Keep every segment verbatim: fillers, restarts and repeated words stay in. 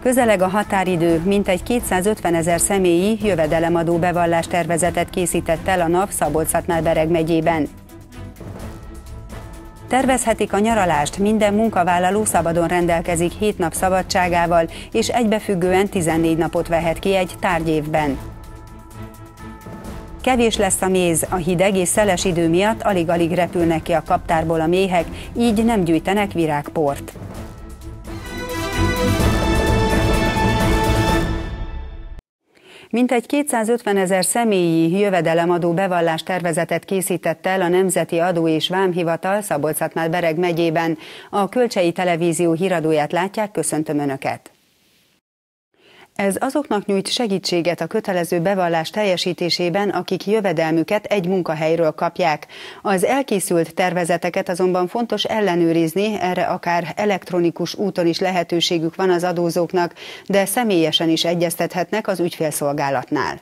Közeleg a határidő, mintegy kétszázötvenezer személyi jövedelemadó bevallás tervezetet készített el a NAV Szabolcs-Szatmár-Bereg megyében. Tervezhetik a nyaralást, minden munkavállaló szabadon rendelkezik hét nap szabadságával, és egybefüggően tizennégy napot vehet ki egy tárgyévben. Kevés lesz a méz, a hideg és szeles idő miatt alig-alig repülnek ki a kaptárból a méhek, így nem gyűjtenek virágport. Mintegy kétszázötvenezer személyi jövedelemadó bevallás tervezetet készített el a Nemzeti Adó és Vámhivatal Szabolcs-Szatmár-Bereg megyében. A Kölcsei Televízió híradóját látják, köszöntöm Önöket! Ez azoknak nyújt segítséget a kötelező bevallás teljesítésében, akik jövedelmüket egy munkahelyről kapják. Az elkészült tervezeteket azonban fontos ellenőrizni, erre akár elektronikus úton is lehetőségük van az adózóknak, de személyesen is egyeztethetnek az ügyfélszolgálatnál.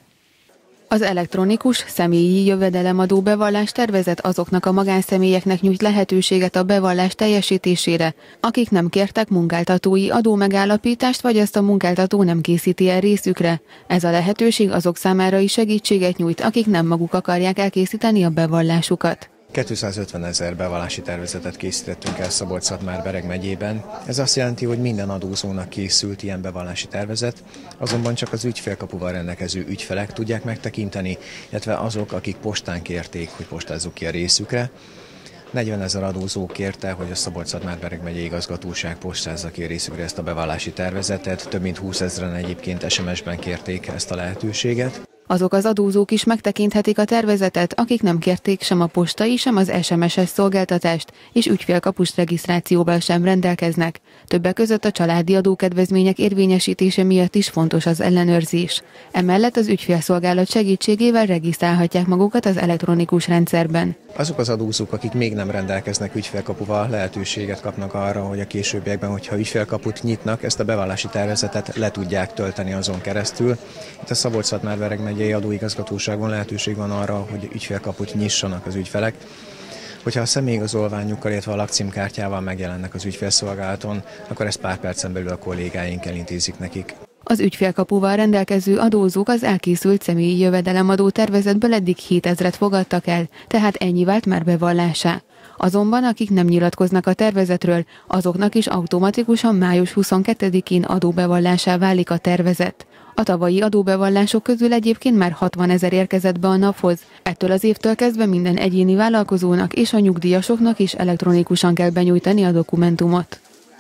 Az elektronikus személyi jövedelemadó bevallás tervezet azoknak a magánszemélyeknek nyújt lehetőséget a bevallás teljesítésére, akik nem kértek munkáltatói adómegállapítást, vagy ezt a munkáltató nem készíti el részükre. Ez a lehetőség azok számára is segítséget nyújt, akik nem maguk akarják elkészíteni a bevallásukat. kétszázötvenezer bevallási tervezetet készítettünk el Szabolcs-Szatmár-Bereg megyében. Ez azt jelenti, hogy minden adózónak készült ilyen bevallási tervezet, azonban csak az ügyfélkapuval rendelkező ügyfelek tudják megtekinteni, illetve azok, akik postán kérték, hogy postázzuk ki a részükre. negyvenezer adózó kérte, hogy a Szabolcs-Szatmár-Bereg megyei igazgatóság postázza ki a részükre ezt a bevallási tervezetet, több mint húszezren egyébként es em es-ben kérték ezt a lehetőséget. Azok az adózók is megtekinthetik a tervezetet, akik nem kérték sem a postai, sem az es em es-es szolgáltatást, és ügyfélkapus regisztrációval sem rendelkeznek. Többek között a családi adókedvezmények érvényesítése miatt is fontos az ellenőrzés. Emellett az ügyfélszolgálat segítségével regisztrálhatják magukat az elektronikus rendszerben. Azok az adózók, akik még nem rendelkeznek ügyfélkapuval, lehetőséget kapnak arra, hogy a későbbiekben, hogyha ügyfélkaput nyitnak, ezt a bevallási tervezetet le tudják tölteni azon keresztül. Itt a Szabolcs-Szatmár-Bereg megyei adóigazgatóságon lehetőség van arra, hogy ügyfélkaput nyissanak az ügyfelek. Hogyha a személyigazolványukkal, illetve a lakcímkártyával megjelennek az ügyfélszolgálaton, akkor ezt pár percen belül a kollégáink elintézik nekik. Az ügyfélkapuval rendelkező adózók az elkészült személyi jövedelemadó tervezetből eddig hétezret fogadtak el, tehát ennyi vált már bevallásá. Azonban akik nem nyilatkoznak a tervezetről, azoknak is automatikusan május huszonkettedikén adóbevallásá válik a tervezet. A tavalyi adóbevallások közül egyébként már hatvanezer érkezett be a naphoz. Ettől az évtől kezdve minden egyéni vállalkozónak és a nyugdíjasoknak is elektronikusan kell benyújtani a dokumentumot.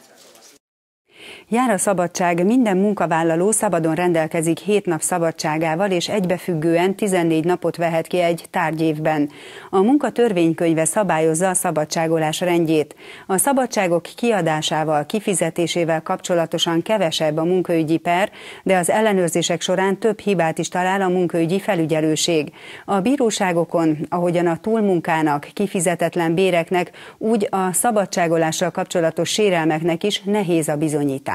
Jár a szabadság, minden munkavállaló szabadon rendelkezik hét nap szabadságával, és egybefüggően tizennégy napot vehet ki egy tárgyévben. A munka törvénykönyve szabályozza a szabadságolás rendjét. A szabadságok kiadásával, kifizetésével kapcsolatosan kevesebb a munkaügyi per, de az ellenőrzések során több hibát is talál a munkaügyi felügyelőség. A bíróságokon, ahogyan a túlmunkának, kifizetetlen béreknek, úgy a szabadságolással kapcsolatos sérelmeknek is nehéz a bizonyítás.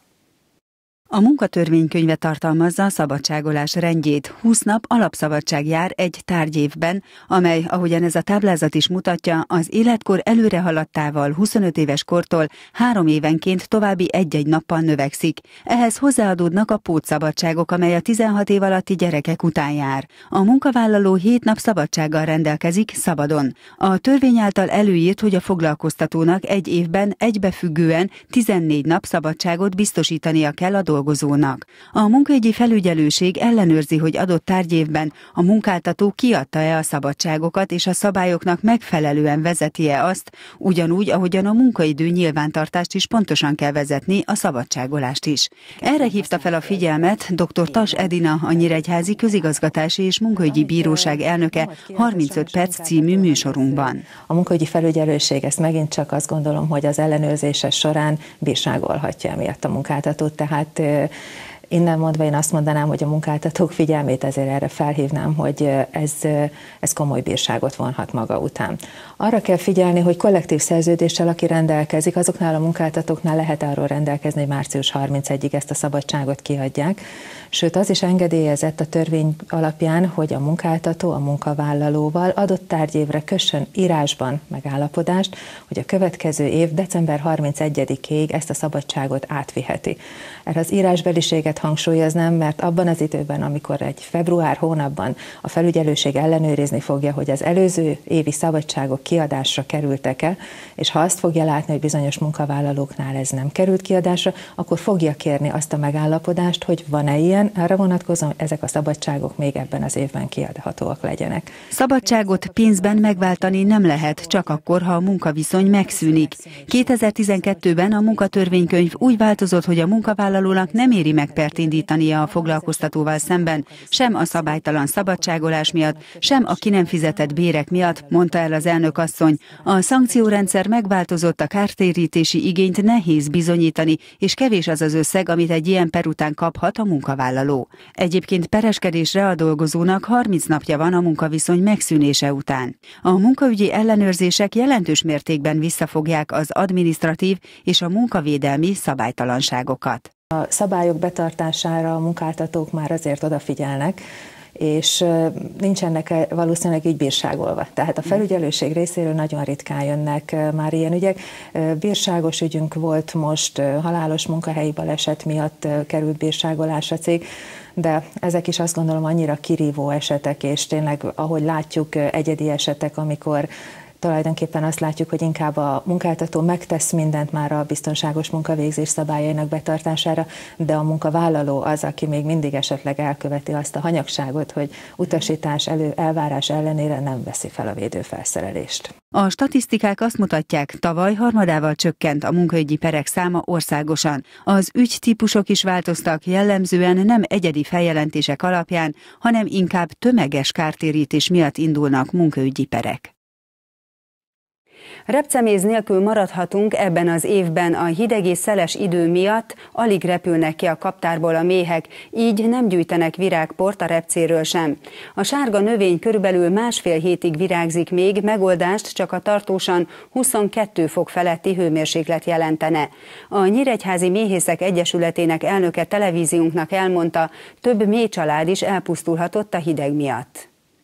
A munkatörvénykönyve tartalmazza a szabadságolás rendjét. húsz nap alapszabadság jár egy tárgyévben, amely, ahogyan ez a táblázat is mutatja, az életkor előrehaladtával huszonöt éves kortól három évenként további egy-egy nappal növekszik. Ehhez hozzáadódnak a pótszabadságok, amely a tizenhat év alatti gyerekek után jár. A munkavállaló hét nap szabadsággal rendelkezik szabadon. A törvény által előírt, hogy a foglalkoztatónak egy évben egybefüggően tizennégy nap szabadságot biztosítania kell a dolgozónak. A munkaügyi felügyelőség ellenőrzi, hogy adott tárgyévben a munkáltató kiadta-e a szabadságokat, és a szabályoknak megfelelően vezeti-e azt, ugyanúgy, ahogyan a munkaidő nyilvántartást is pontosan kell vezetni, a szabadságolást is. Erre hívta fel a figyelmet dr. Tas Edina, a Nyíregyházi Közigazgatási és Munkaügyi Bíróság elnöke harmincöt perc című műsorunkban. A munkaügyi felügyelőség ezt megint csak azt gondolom, hogy az ellenőrzése során bírságolhatja emiatt a munkáltatót, tehát Innen mondva én azt mondanám, hogy a munkáltatók figyelmét ezért erre felhívnám, hogy ez, ez komoly bírságot vonhat maga után. Arra kell figyelni, hogy kollektív szerződéssel, aki rendelkezik, azoknál a munkáltatóknál lehet arról rendelkezni, hogy március harmincegyedikéig ezt a szabadságot kiadják. Sőt, az is engedélyezett a törvény alapján, hogy a munkáltató a munkavállalóval adott tárgyévre kössön írásban megállapodást, hogy a következő év december harmincegyedikéig ezt a szabadságot átviheti. Erre az írásbeliséget hangsúlyoznám, mert abban az időben, amikor egy február hónapban a felügyelőség ellenőrizni fogja, hogy az előző évi szabadságok kiadásra kerültek-e, és ha azt fogja látni, hogy bizonyos munkavállalóknál ez nem került kiadásra, akkor fogja kérni azt a megállapodást, hogy van-e ilyen, arra vonatkozóan, hogy ezek a szabadságok még ebben az évben kiadhatóak legyenek. Szabadságot pénzben megváltani nem lehet, csak akkor, ha a munkaviszony megszűnik. kétezer-tizenkettőben a munkatörvénykönyv úgy változott, hogy a munkavállalónak nem éri meg pert indítania a foglalkoztatóval szemben, sem a szabálytalan szabadságolás miatt, sem a ki nem fizetett bérek miatt, mondta el az elnök asszony. A szankciórendszer megváltozott, a kártérítési igényt nehéz bizonyítani, és kevés az az összeg, amit egy ilyen per után kaphat a munkavállaló. Egyébként pereskedésre a dolgozónak harminc napja van a munkaviszony megszűnése után. A munkaügyi ellenőrzések jelentős mértékben visszafogják az adminisztratív és a munkavédelmi szabálytalanságokat. A szabályok betartására a munkáltatók már azért odafigyelnek, és nincsenek valószínűleg így bírságolva. Tehát a felügyelőség részéről nagyon ritkán jönnek már ilyen ügyek. Bírságos ügyünk volt most, halálos munkahelyi baleset miatt került bírságolásra cég, de ezek is azt gondolom annyira kirívó esetek, és tényleg, ahogy látjuk, egyedi esetek, amikor tulajdonképpen azt látjuk, hogy inkább a munkáltató megtesz mindent már a biztonságos munkavégzés szabályainak betartására, de a munkavállaló az, aki még mindig esetleg elköveti azt a hanyagságot, hogy utasítás elő, elvárás ellenére nem veszi fel a védőfelszerelést. A statisztikák azt mutatják, tavaly harmadával csökkent a munkaügyi perek száma országosan. Az ügytípusok is változtak, jellemzően nem egyedi feljelentések alapján, hanem inkább tömeges kártérítés miatt indulnak munkaügyi perek. Repceméz nélkül maradhatunk ebben az évben, a hideg és szeles idő miatt alig repülnek ki a kaptárból a méhek, így nem gyűjtenek virágport a repcéről sem. A sárga növény körülbelül másfél hétig virágzik még, megoldást csak a tartósan huszonkettő fok feletti hőmérséklet jelentene. A Nyíregyházi Méhészek Egyesületének elnöke televíziónknak elmondta, több méhcsalád is elpusztulhatott a hideg miatt.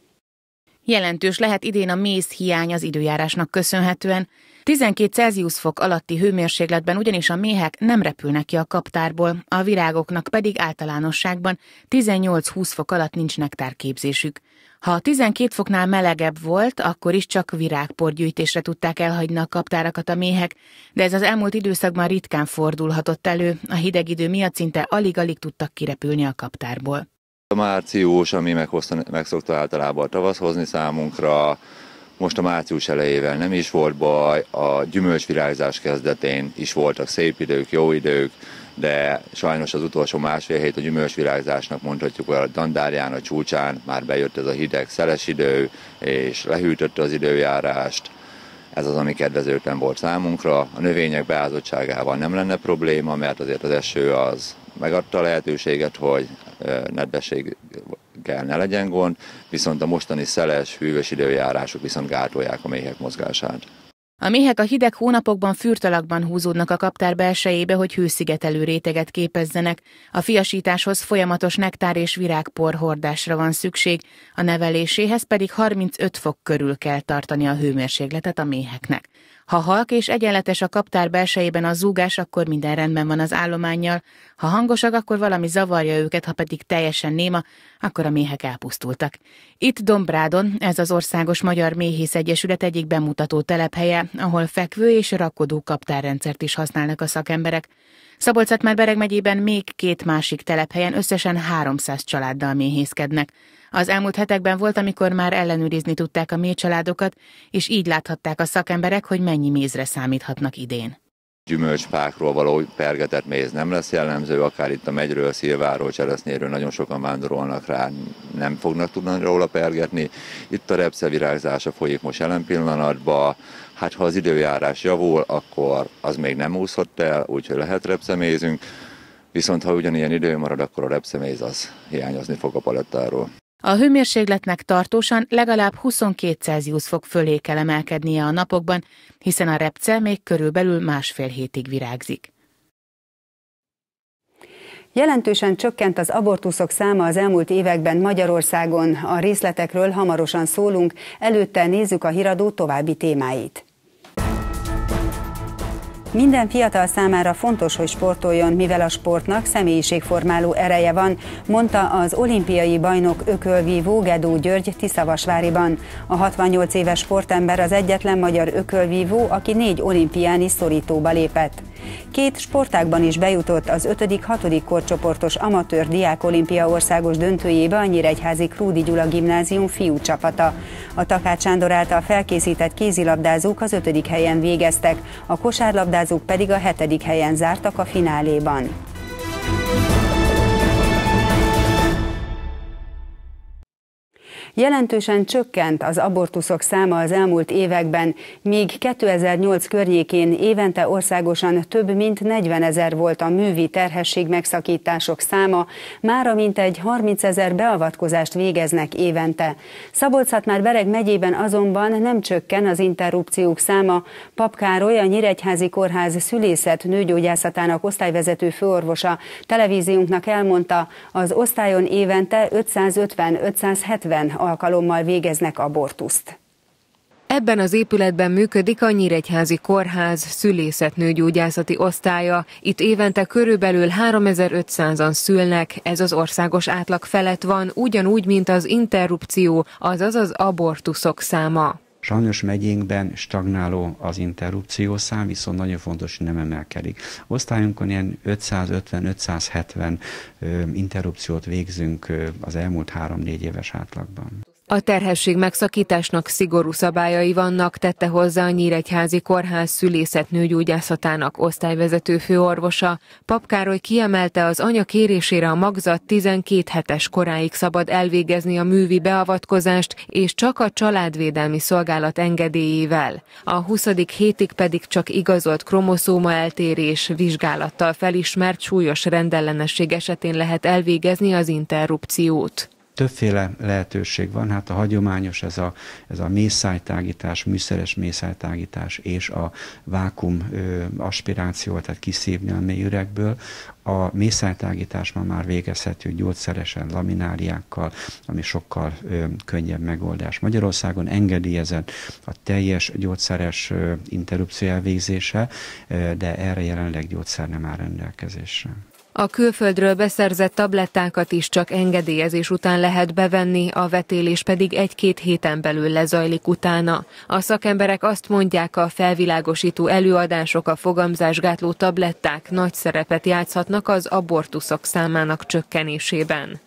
Jelentős lehet idén a méz hiány az időjárásnak köszönhetően. tizenkét Celsius fok alatti hőmérsékletben ugyanis a méhek nem repülnek ki a kaptárból, a virágoknak pedig általánosságban tizennyolc-húsz fok alatt nincs nektárképzésük. Ha tizenkét foknál melegebb volt, akkor is csak virágporgyűjtésre tudták elhagyni a kaptárakat a méhek, de ez az elmúlt időszakban ritkán fordulhatott elő, a hideg idő miatt szinte alig-alig tudtak kirepülni a kaptárból. A március, ami meghozta, megszokta általában a tavasz hozni számunkra, most a március elejével nem is volt baj, a gyümölcsvirágzás kezdetén is voltak szép idők, jó idők, de sajnos az utolsó másfél hét a gyümölcsvirágzásnak mondhatjuk, hogy a dandárján, a csúcsán már bejött ez a hideg, szeles idő, és lehűtötte az időjárást. Ez az, ami kedvezőtlen volt számunkra. A növények beázottságával nem lenne probléma, mert azért az eső az megadta a lehetőséget, hogy nedvességgel ne legyen gond, viszont a mostani szeles, hűvös időjárások viszont gátolják a méhek mozgását. A méhek a hideg hónapokban fürtalakban húzódnak a kaptár belsejébe, hogy hőszigetelő réteget képezzenek. A fiasításhoz folyamatos nektár és virágpor hordásra van szükség, a neveléséhez pedig harmincöt fok körül kell tartani a hőmérsékletet a méheknek. Ha halk és egyenletes a kaptár belsejében a zúgás, akkor minden rendben van az állománnyal, ha hangosak, akkor valami zavarja őket, ha pedig teljesen néma, akkor a méhek elpusztultak. Itt Dombrádon, ez az Országos Magyar Méhész Egyesület egyik bemutató telephelye, ahol fekvő és rakodó kaptárrendszert is használnak a szakemberek. Szabolcs-Szatmár-Bereg megyében még két másik telephelyen összesen háromszáz családdal méhészkednek. Az elmúlt hetekben volt, amikor már ellenőrizni tudták a méhcsaládokat, és így láthatták a szakemberek, hogy mennyi mézre számíthatnak idén. Gyümölcsfákról való pergetett méz nem lesz jellemző, akár itt a Megyről, Szilváról, Cseresznyéről nagyon sokan vándorolnak rá, nem fognak tudni róla pergetni. Itt a repce virágzása folyik most jelen pillanatban, hát ha az időjárás javul, akkor az még nem úszott el, úgyhogy lehet repcemézünk. viszont ha ugyanilyen idő marad, akkor a repceméz az hiányozni fog a palettáról. A hőmérsékletnek tartósan legalább huszonkét Celsius fok fölé kell emelkednie a napokban, hiszen a repce még körülbelül másfél hétig virágzik. Jelentősen csökkent az abortuszok száma az elmúlt években Magyarországon. A részletekről hamarosan szólunk, előtte nézzük a híradó további témáit. Minden fiatal számára fontos, hogy sportoljon, mivel a sportnak személyiségformáló ereje van, mondta az olimpiai bajnok ökölvívó Gedó György Tiszavasváriban. A hatvannyolc éves sportember az egyetlen magyar ökölvívó, aki négy olimpián is szorítóba lépett. Két sportágban is bejutott az ötödik-hatodik korcsoportos amatőr diák olimpia országos döntőjébe a Nyíregyházi Krúdy Gyula gimnázium fiú csapata. A Takács Sándor által felkészített kézilabdázók az ötödik helyen végeztek, a kosárlabdázók pedig a hetedik helyen zártak a fináléban. Jelentősen csökkent az abortuszok száma az elmúlt években, míg kétezer-nyolc környékén évente országosan több mint negyvenezer volt a művi terhesség megszakítások száma, mára mintegy harmincezer beavatkozást végeznek évente. Szabolcs-Szatmár-Bereg megyében azonban nem csökken az interrupciók száma. Pap Károly, a Nyíregyházi Kórház szülészet nőgyógyászatának osztályvezető főorvosa televíziónknak elmondta, az osztályon évente ötszázötven-ötszázhetven alkalommal végeznek abortuszt. Ebben az épületben működik a Nyíregyházi Kórház szülészetnőgyógyászati osztálya. Itt évente körülbelül háromezer-ötszázan szülnek, ez az országos átlag felett van, ugyanúgy, mint az interrupció, azaz az abortuszok száma. Sajnos megyénkben stagnáló az interrupció szám, viszont nagyon fontos, hogy nem emelkedik. Osztályunkon ilyen ötszázötven-ötszázhetven interrupciót végzünk az elmúlt három-négy éves átlagban. A terhesség megszakításnak szigorú szabályai vannak, tette hozzá a Nyíregyházi Kórház szülészetnőgyógyászatának osztályvezető főorvosa. Pap Károly kiemelte, az anya kérésére a magzat tizenkét hetes koráig szabad elvégezni a művi beavatkozást, és csak a családvédelmi szolgálat engedélyével. A huszadik hétig pedig csak igazolt kromoszóma eltérés, vizsgálattal felismert súlyos rendellenesség esetén lehet elvégezni az interrupciót. Többféle lehetőség van, hát a hagyományos ez a, ez a mészájtágítás, műszeres mészájtágítás és a vákum ö, aspiráció, tehát kiszívni a mély üregből. A mészájtágítás ma már végezhető gyógyszeresen, lamináriákkal, ami sokkal ö, könnyebb megoldás. Magyarországon engedélyezett a teljes gyógyszeres ö, interrupció elvégzése, ö, de erre jelenleg gyógyszer nem áll rendelkezésre. A külföldről beszerzett tablettákat is csak engedélyezés után lehet bevenni, a vetélés pedig egy-két héten belül lezajlik utána. A szakemberek azt mondják, a felvilágosító előadások, a fogamzásgátló tabletták nagy szerepet játszhatnak az abortuszok számának csökkenésében.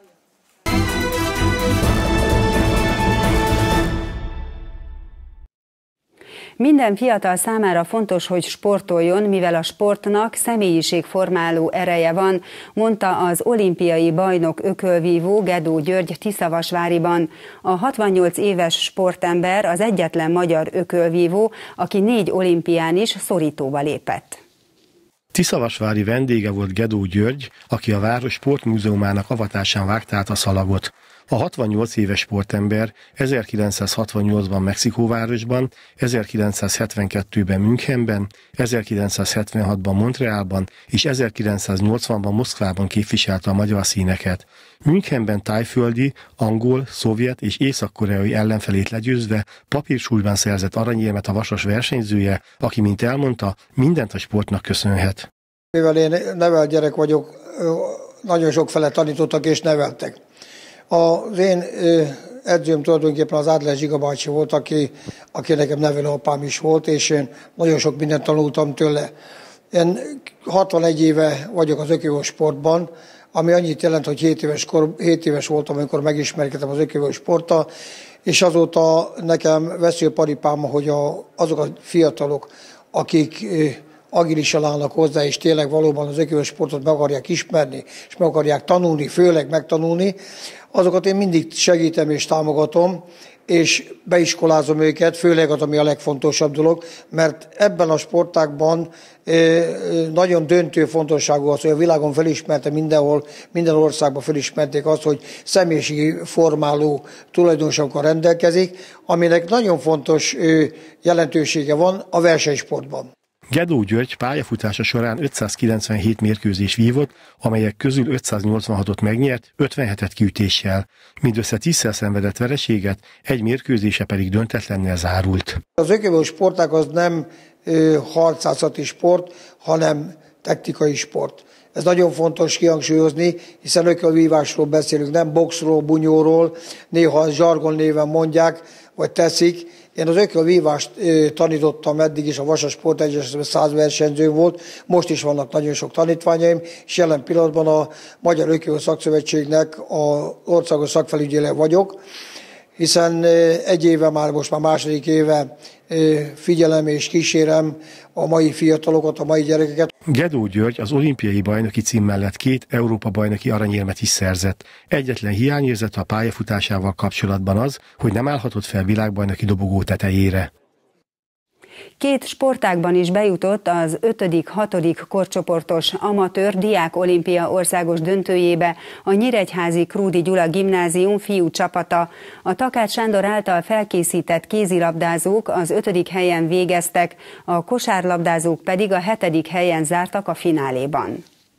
Minden fiatal számára fontos, hogy sportoljon, mivel a sportnak személyiségformáló ereje van, mondta az olimpiai bajnok ökölvívó Gedó György Tiszavasváriban. A hatvannyolc éves sportember az egyetlen magyar ökölvívó, aki négy olimpián is szorítóba lépett. Tiszavasvári vendége volt Gedó György, aki a város sportmúzeumának avatásán vágta át a szalagot. A hatvannyolc éves sportember ezerkilencszázhatvannyolcban Mexikóvárosban, ezerkilencszázhetvenkettőben Münchenben, ezerkilencszázhetvenhatban Montrealban és ezerkilencszáznyolcvanban Moszkvában képviselte a magyar színeket. Münchenben tájföldi, angol, szovjet és észak-koreai ellenfelét legyőzve papírsúlyban szerzett aranyérmet a vasas versenyzője, aki, mint elmondta, mindent a sportnak köszönhet. Mivel én nevelt gyerek vagyok, nagyon sokfele tanítottak és neveltek. Az én edzőm tulajdonképpen az Adler Zsiga bácsi volt, aki, aki nekem nevelőapám is volt, és én nagyon sok mindent tanultam tőle. Én hatvanegy éve vagyok az ökölvívó sportban, ami annyit jelent, hogy hét éves, kor, hét éves voltam, amikor megismerkedtem az ökölvívó sporttal, és azóta nekem veszőparipám, hogy a, azok a fiatalok, akik agilisan állnak hozzá, és tényleg valóban az ökölös sportot meg akarják ismerni, és meg akarják tanulni, főleg megtanulni, azokat én mindig segítem és támogatom, és beiskolázom őket, főleg az, ami a legfontosabb dolog, mert ebben a sportágban nagyon döntő fontosságú az, hogy a világon felismerte mindenhol, minden országban felismerték azt, hogy személyiségi formáló tulajdonságokkal rendelkezik, aminek nagyon fontos jelentősége van a versenysportban. Gedó György pályafutása során ötszázkilencvenhét mérkőzés vívott, amelyek közül ötszáznyolcvanhatot megnyert, ötvenhetet kiütéssel. Mindössze tízszer szenvedett vereséget, egy mérkőzése pedig döntetlennel zárult. Az ökölvívó sportág az nem ö, harcászati sport, hanem technikai sport. Ez nagyon fontos kihangsúlyozni, hiszen ökölvívásról beszélünk, nem boxról, bunyóról, néha zsargon néven mondják, vagy teszik. Én az ökölvívást tanítottam eddig is, a Vasas Sportegyesületben száz versenyző volt, most is vannak nagyon sok tanítványaim, és jelen pillanatban a Magyar Ökölvívó Szakszövetségnek az országos szakfelügyelő vagyok, hiszen egy éve már, most már második éve figyelem és kísérem a mai fiatalokat, a mai gyerekeket. Gedó György az olimpiai bajnoki cím mellett két Európa-bajnoki aranyérmet is szerzett. Egyetlen hiányérzete a pályafutásával kapcsolatban az, hogy nem állhatott fel világbajnoki dobogó tetejére. Két sportágban is bejutott az ötödik-hatodik korcsoportos amatőr diák olimpia országos döntőjébe a nyíregyházi Krúdy Gyula gimnázium fiú csapata. A Takács Sándor által felkészített kézilabdázók az ötödik helyen végeztek, a kosárlabdázók pedig a hetedik helyen zártak a fináléban.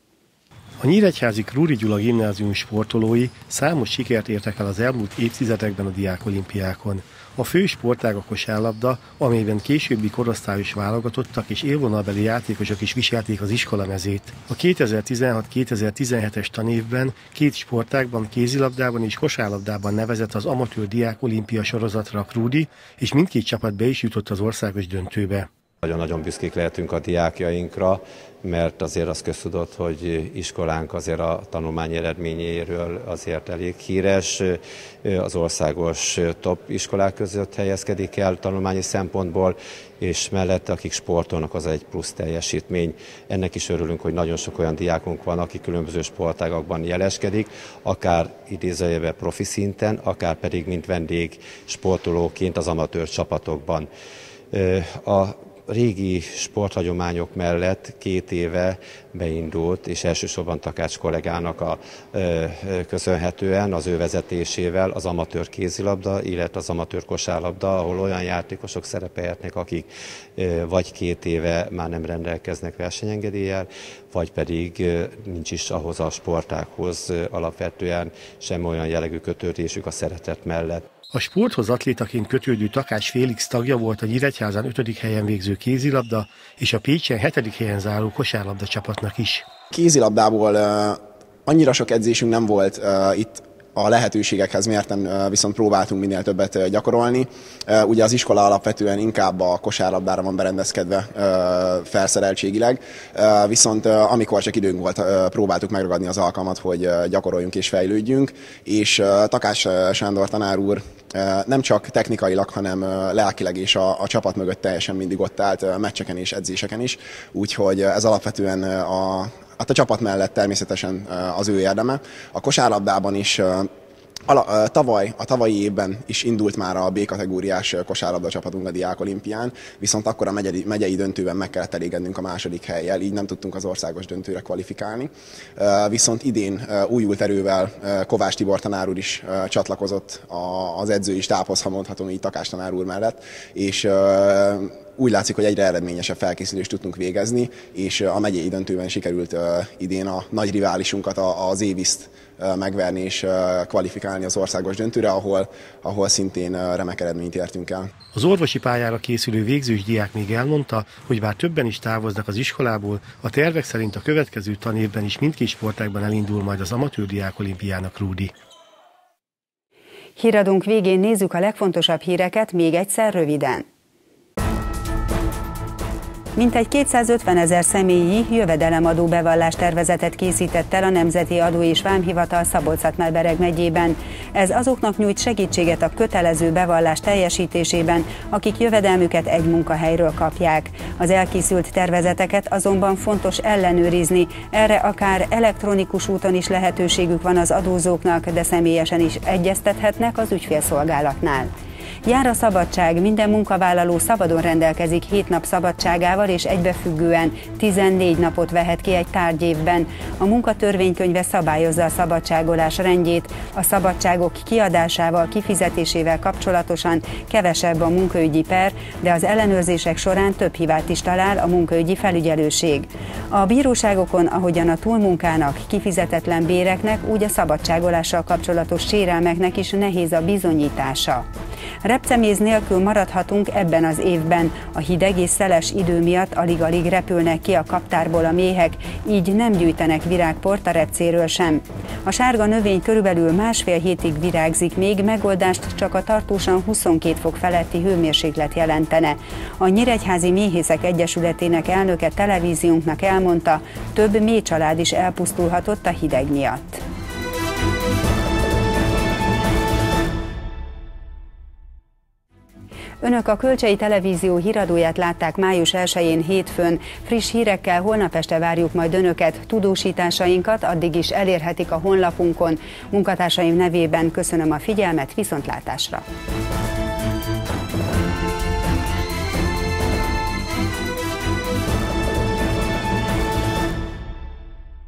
A nyíregyházi Krúdy Gyula gimnázium sportolói számos sikert értek el az elmúlt évtizedekben a diákolimpiákon. A fő sportág a kosárlabda, amelyben későbbi korosztályos válogatottak és élvonalbeli játékosok is viselték az iskola mezét. A kétezer-tizenhat kétezer-tizenhetes tanévben két sportágban, kézilabdában és kosárlabdában nevezett az amatőr diák olimpia sorozatra a Krúdy, és mindkét csapat be is jutott az országos döntőbe. Nagyon-nagyon büszkék lehetünk a diákjainkra, mert azért az köztudott, hogy iskolánk azért a tanulmány eredményéről azért elég híres, az országos top iskolák között helyezkedik el tanulmányi szempontból, és mellette akik sportolnak, az egy plusz teljesítmény. Ennek is örülünk, hogy nagyon sok olyan diákunk van, aki különböző sportágakban jeleskedik, akár idézőjelben profi szinten, akár pedig mint vendég sportolóként az amatőr csapatokban. A régi sporthagyományok mellett két éve beindult, és elsősorban Takács kollégának a, ö, köszönhetően az ő vezetésével az amatőr kézilabda, illetve az amatőr kosárlabda, ahol olyan játékosok szerepelhetnek, akik ö, vagy két éve már nem rendelkeznek versenyengedéllyel, vagy pedig ö, nincs is ahhoz a sportághoz ö, alapvetően sem olyan jellegű kötődésük a szeretet mellett. A sporthoz atlétaként kötődő Takács Félix tagja volt a Nyíregyházán ötödik helyen végző kézilabda és a Pécsen hetedik helyen záró kosárlabda csapatnak is. Kézilabdából uh, annyira sok edzésünk nem volt uh, itt a lehetőségekhez mérten, viszont próbáltunk minél többet gyakorolni. Ugye az iskola alapvetően inkább a kosárlabdára van berendezkedve felszereltségileg, viszont amikor csak időnk volt, próbáltuk megragadni az alkalmat, hogy gyakoroljunk és fejlődjünk, és Takács Sándor tanár úr nem csak technikailag, hanem lelkileg és a, a csapat mögött teljesen mindig ott állt meccseken és edzéseken is, úgyhogy ez alapvetően a Hát a csapat mellett természetesen az ő érdeme. A kosárlabdában is a tavaly, a tavalyi évben is indult már a B-kategóriás kosárlabda csapatunk a Diák Olimpián, viszont akkor a megyei, megyei döntőben meg kellett elégednünk a második hellyel, így nem tudtunk az országos döntőre kvalifikálni. Viszont idén újult erővel Kovács Tibor tanár úr is csatlakozott az edzői stábhoz, ha mondhatom így, Takács tanár úr mellett, és úgy látszik, hogy egyre eredményesebb felkészülést tudtunk végezni, és a megyei döntőben sikerült uh, idén a nagy riválisunkat, a, az Éviszt uh, megverni és uh, kvalifikálni az országos döntőre, ahol, ahol szintén uh, remek eredményt értünk el. Az orvosi pályára készülő végzős diák még elmondta, hogy bár többen is távoznak az iskolából, a tervek szerint a következő tanévben is mindkét sportágban elindul majd az amatőr diák olimpián a Krúdy. Híradónk végén nézzük a legfontosabb híreket még egyszer röviden. Mintegy kétszázötven ezer személyi jövedelemadó bevallás tervezetet készített el a Nemzeti Adó és Vámhivatal Szabolcs-Szatmár-Bereg megyében. Ez azoknak nyújt segítséget a kötelező bevallás teljesítésében, akik jövedelmüket egy munkahelyről kapják. Az elkészült tervezeteket azonban fontos ellenőrizni, erre akár elektronikus úton is lehetőségük van az adózóknak, de személyesen is egyeztethetnek az ügyfélszolgálatnál. Jár a szabadság, minden munkavállaló szabadon rendelkezik hét nap szabadságával, és egybefüggően tizennégy napot vehet ki egy tárgyévben. A munkatörvénykönyve szabályozza a szabadságolás rendjét. A szabadságok kiadásával, kifizetésével kapcsolatosan kevesebb a munkaügyi per, de az ellenőrzések során több hibát is talál a munkaügyi felügyelőség. A bíróságokon, ahogyan a túlmunkának, kifizetetlen béreknek, úgy a szabadságolással kapcsolatos sérelmeknek is nehéz a bizonyítása. Repceméz nélkül maradhatunk ebben az évben. A hideg és szeles idő miatt alig-alig repülnek ki a kaptárból a méhek, így nem gyűjtenek virágport a repcéről sem. A sárga növény körülbelül másfél hétig virágzik még, megoldást csak a tartósan huszonkét fok feletti hőmérséklet jelentene. A Nyíregyházi Méhészek Egyesületének elnöke televíziónknak elmondta, több méhcsalád is elpusztulhatott a hideg miatt. Önök a Kölcsei Televízió híradóját látták május elsején hétfőn. Friss hírekkel holnap este várjuk majd Önöket. Tudósításainkat addig is elérhetik a honlapunkon. Munkatársaim nevében köszönöm a figyelmet, viszontlátásra!